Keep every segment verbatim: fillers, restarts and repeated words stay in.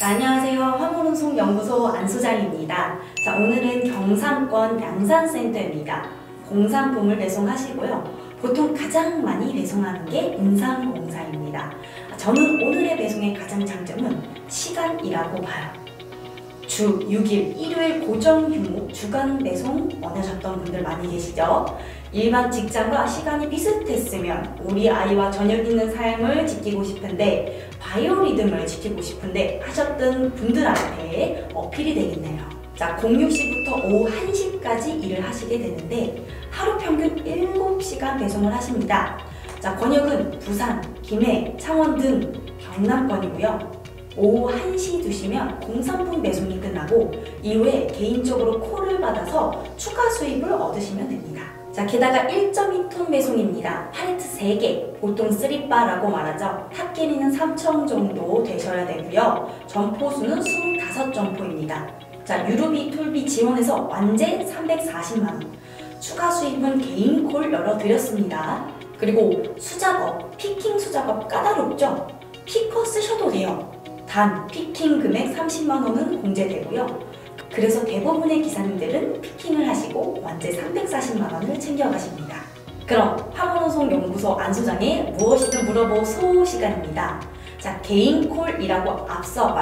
안녕하세요. 화물운송연구소 안소장입니다. 자, 오늘은 경상권 양산센터입니다. 공산품을 배송하시고요. 보통 가장 많이 배송하는 게 인삼공사입니다. 저는 오늘의 배송의 가장 장점은 시간이라고 봐요. 주 육 일, 일요일 고정 휴무, 주간 배송 원하셨던 분들 많이 계시죠? 일반 직장과 시간이 비슷했으면 우리 아이와 저녁 있는 삶을 지키고 싶은데 바이오리듬을 지키고 싶은데 하셨던 분들한테 어필이 되겠네요. 자, 공육 시부터 오후 한 시까지 일을 하시게 되는데 하루 평균 일곱 시간 배송을 하십니다. 자, 권역은 부산, 김해, 창원 등 경남권이고요. 오후 한 시 두시면 공산품 배송이 끝나고 이후에 개인적으로 콜을 받아서 추가 수입을 얻으시면 됩니다. 자, 게다가 일 점 이 톤 배송입니다. 팔레트 세 개, 보통 쓰리바라고 말하죠. 탑길이는 삼천 정도 되셔야 되고요. 점포수는 이십오 점포입니다. 자, 유류비, 툴비 지원해서 완제 삼백사십만 원. 추가 수입은 개인 콜 열어드렸습니다. 그리고 수작업, 피킹 수작업 까다롭죠? 피커 쓰셔도 돼요. 단 피킹 금액 삼십만 원은 공제되고요. 그래서 대부분의 기사님들은 피킹을 하시고 완제 삼백사십만 원을 챙겨가십니다. 그럼 화물운송연구소 안소장의 무엇이든 물어보소 시간입니다. 자, 개인 콜이라고 앞서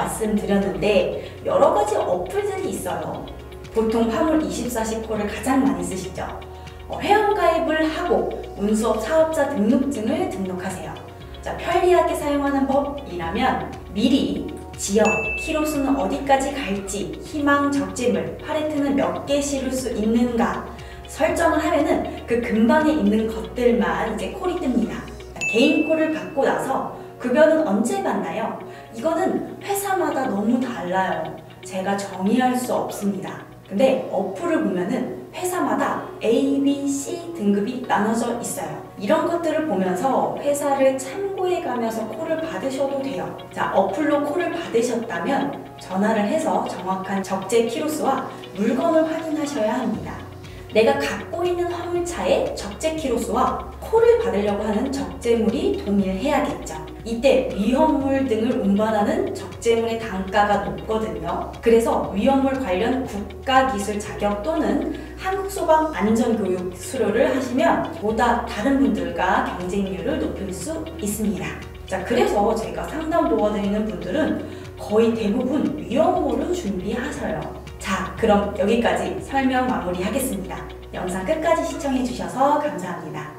말씀드렸는데 여러 가지 어플들이 있어요. 보통 화물 이십사 시 콜을 가장 많이 쓰시죠. 어, 회원가입을 하고 운수업 사업자 등록증을 등록하세요. 자, 편리하게 사용하는 법이라면 미리 지역, 키로수는 어디까지 갈지, 희망 적재물, 팔레트는 몇 개 실을 수 있는가 설정을 하면은 그 근방에 있는 것들만 이제 콜이 뜹니다. 자, 개인 콜을 받고 나서 급여는 언제 받나요? 이거는 회사마다 너무 달라요. 제가 정의할 수 없습니다. 근데 어플을 보면은 회사마다 A, B, C 등급이 나눠져 있어요. 이런 것들을 보면서 회사를 참고해 가면서 콜을 받으셔도 돼요. 자, 어플로 콜을 받으셨다면 전화를 해서 정확한 적재 키로수와 물건을 확인하셔야 합니다. 내가 갖고 있는 화물차의 적재 키로수와 콜을 받으려고 하는 적재물이 동일해야겠죠. 이때 위험물 등을 운반하는 적재물의 단가가 높거든요. 그래서 위험물 관련 국가기술 자격 또는 한국소방안전교육 수료를 하시면 보다 다른 분들과 경쟁률을 높일 수 있습니다. 자, 그래서 제가 상담 도와드리는 분들은 거의 대부분 위험물을 준비하셔요. 자, 그럼 여기까지 설명 마무리하겠습니다. 영상 끝까지 시청해주셔서 감사합니다.